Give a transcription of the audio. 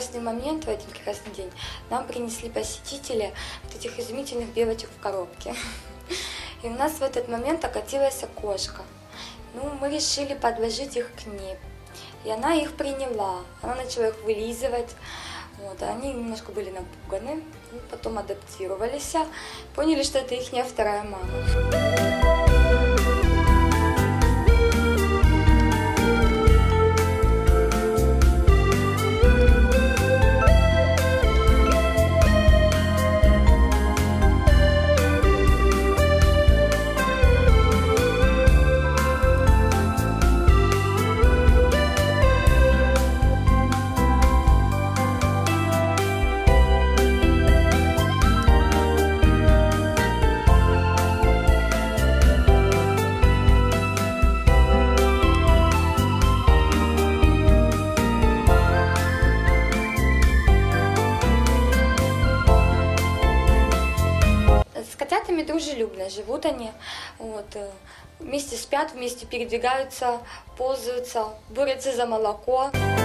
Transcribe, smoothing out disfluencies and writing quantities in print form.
прекрасный момент, в один прекрасный день, нам принесли посетители вот этих изумительных белочек в коробке. И у нас в этот момент окатилась кошка. Ну, мы решили подложить их к ней. И она их приняла. Она начала их вылизывать. Вот, они немножко были напуганы, потом адаптировались, поняли, что это их вторая мама. С котятами дружелюбно живут они, вот, вместе спят, вместе передвигаются, ползаются, борются за молоко.